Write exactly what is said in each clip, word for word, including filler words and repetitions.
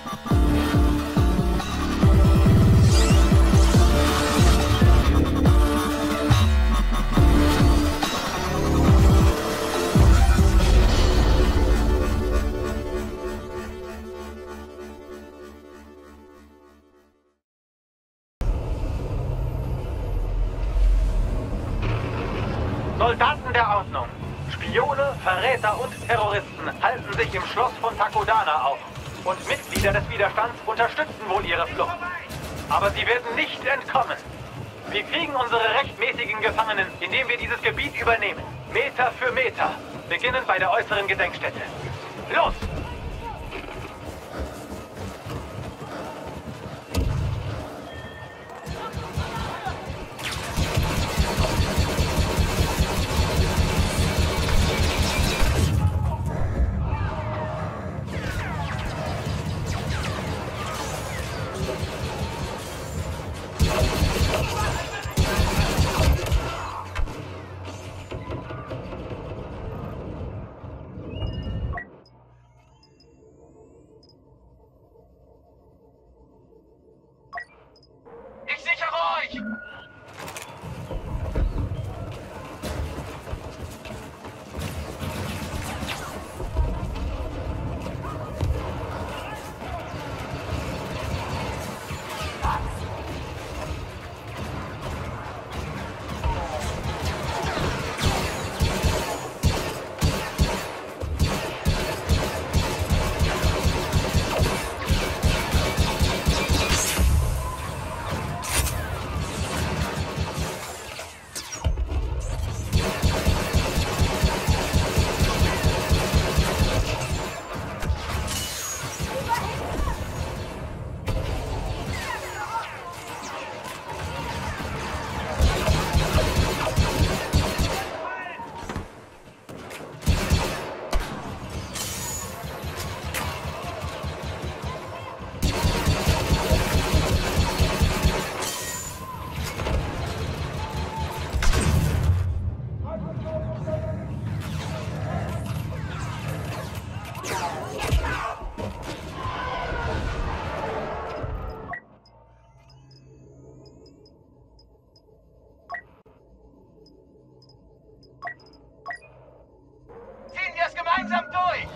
Soldaten der Ordnung, Spione, Verräter und Terroristen halten sich im Schloss von Takodana auf. Und Mitglieder des Widerstands unterstützen wohl ihre Flucht. Aber sie werden nicht entkommen. Wir kriegen unsere rechtmäßigen Gefangenen, indem wir dieses Gebiet übernehmen. Meter für Meter. Beginnen bei der äußeren Gedenkstätte. Los! Gemeinsam durch!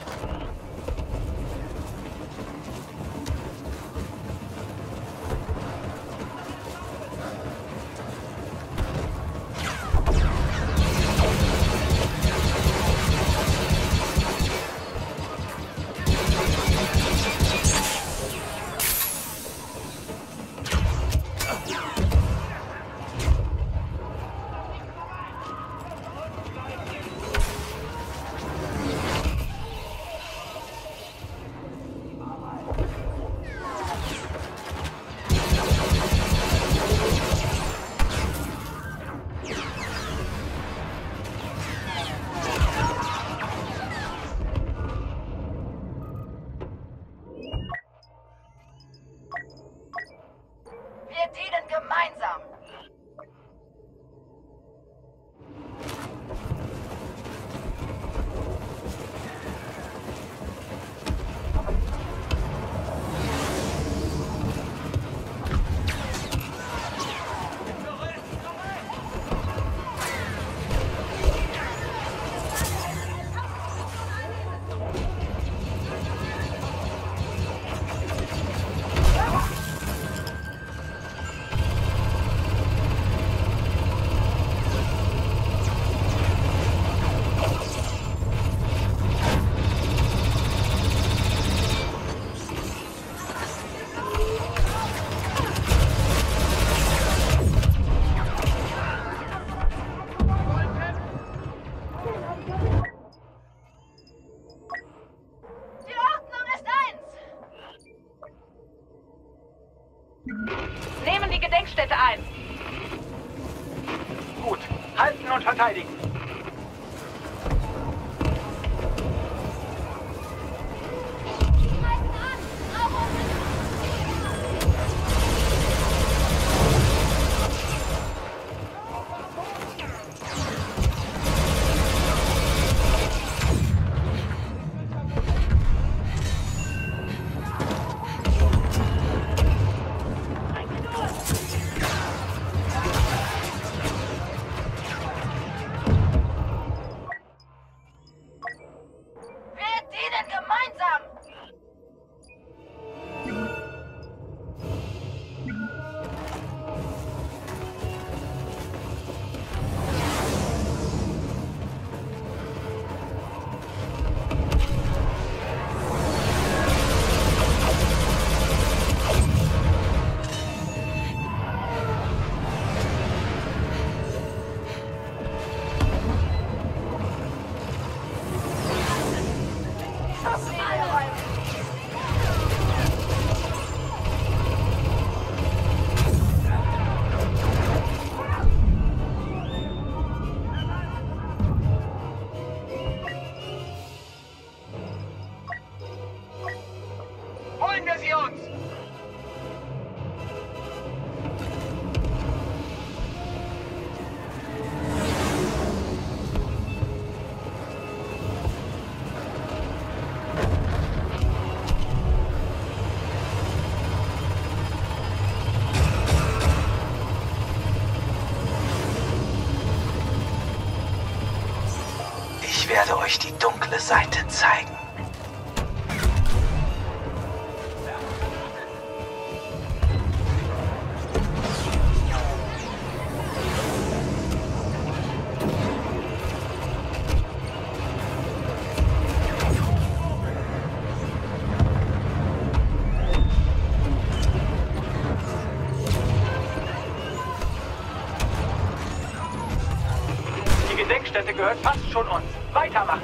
Wir dienen gemeinsam. Nehmen die Gedenkstätte ein. Gut, halten und verteidigen. Holen wir sie uns! Ich werde euch die dunkle Seite zeigen. Die Gedenkstätte gehört fast schon uns. Weitermachen!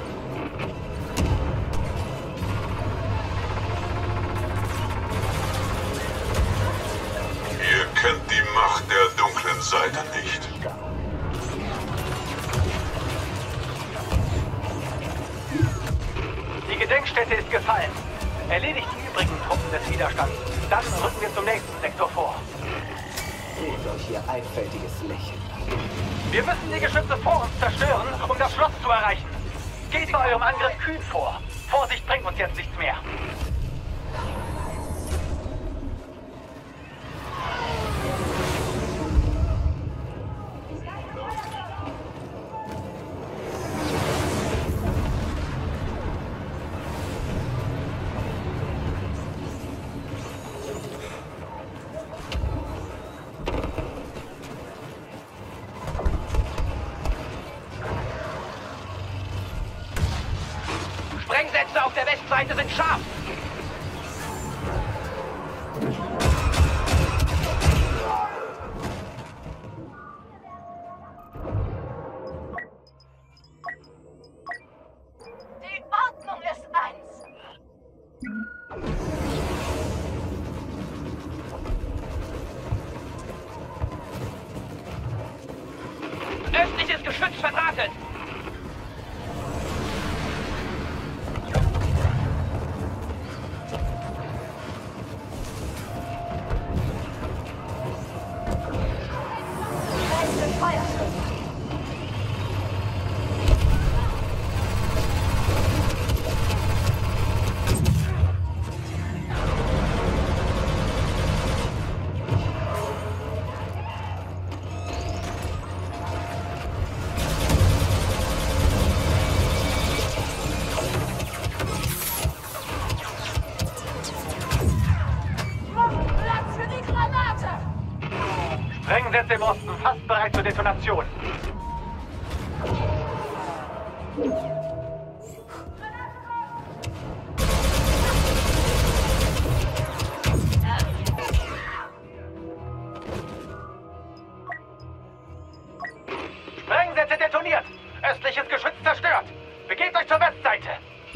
Ihr kennt die Macht der dunklen Seite nicht. Die Gedenkstätte ist gefallen. Erledigt die übrigen Truppen des Widerstands. Dann rücken wir zum nächsten Sektor vor. Seht euch ihr einfältiges Lächeln. Wir müssen die Geschütze vor uns zerstören, um das Schloss zu erreichen. Geht bei eurem Angriff kühn vor. Vorsicht bringt uns jetzt nichts mehr. Sprengsätze auf der Westseite sind scharf. Die Ordnung ist eins. Östliches Geschütz verdrahtet. Feste Feuerschritt. Platz für die Granate! Sprengsätze im Osten fast bereit zur Detonation. Sprengsätze detoniert. Östliches Geschütz zerstört. Begebt euch zur Westseite.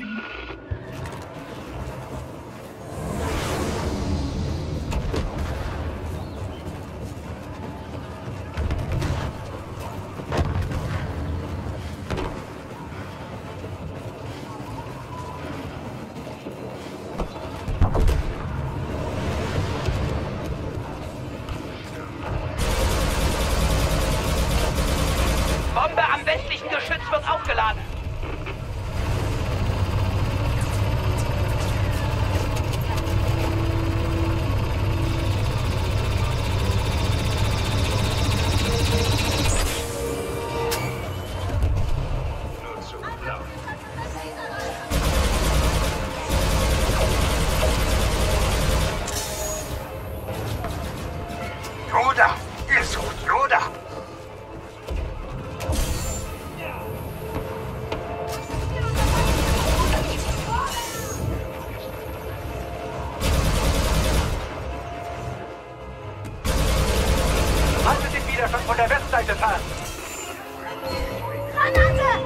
Bombe am westlichen Geschütz wird aufgeladen. Yoda! Ihr sucht Yoda! Haltet den Widerstand von der Westseite fern. Granate!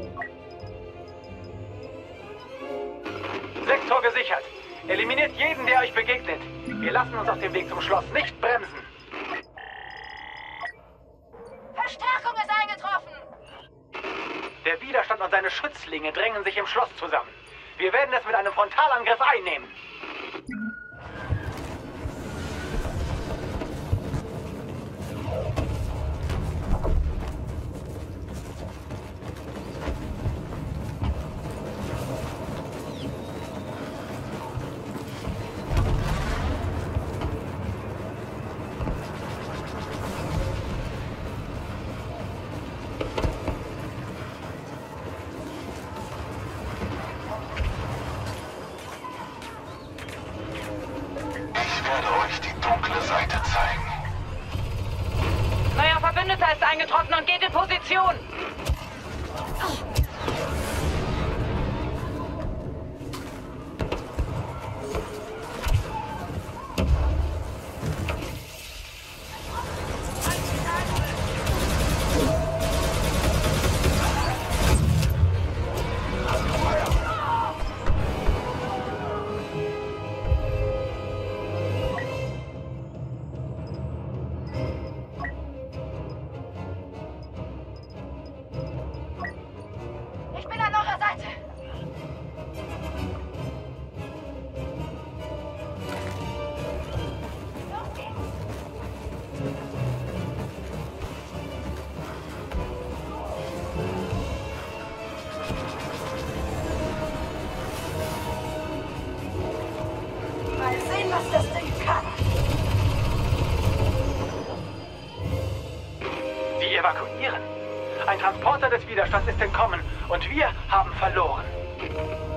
Sektor gesichert. Eliminiert jeden, der er euch begegnet. Wir lassen uns auf dem Weg zum Schloss nicht bremsen. Verstärkung ist eingetroffen. Der Widerstand und seine Schützlinge drängen sich im Schloss zusammen. Wir werden es mit einem Frontalangriff einnehmen. Ich werde euch die dunkle Seite zeigen. Neuer Verbündeter ist eingetroffen und geht in Position. Ich bin an eurer Seite. Mal sehen, was das Ding kann. Sie evakuieren. Ein Transporter des Widerstands ist entkommen und wir haben verloren.